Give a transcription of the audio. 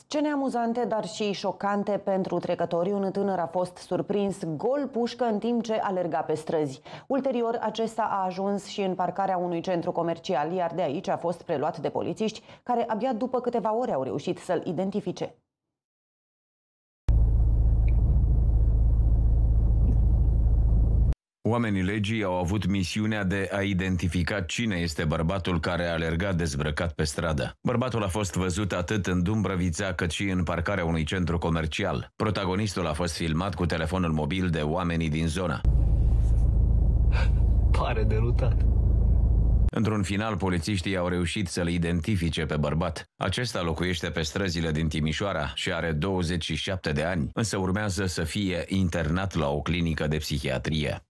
Scene amuzante, dar și șocante pentru trecători. Un tânăr a fost surprins gol pușcă în timp ce alerga pe străzi. Ulterior, acesta a ajuns și în parcarea unui centru comercial, iar de aici a fost preluat de polițiști, care abia după câteva ore au reușit să-l identifice. Oamenii legii au avut misiunea de a identifica cine este bărbatul care a alergat dezbrăcat pe stradă. Bărbatul a fost văzut atât în Dumbrăvița cât și în parcarea unui centru comercial. Protagonistul a fost filmat cu telefonul mobil de oamenii din zonă. Pare derutat. Într-un final, polițiștii au reușit să-l identifice pe bărbat. Acesta locuiește pe străzile din Timișoara și are 27 de ani, însă urmează să fie internat la o clinică de psihiatrie.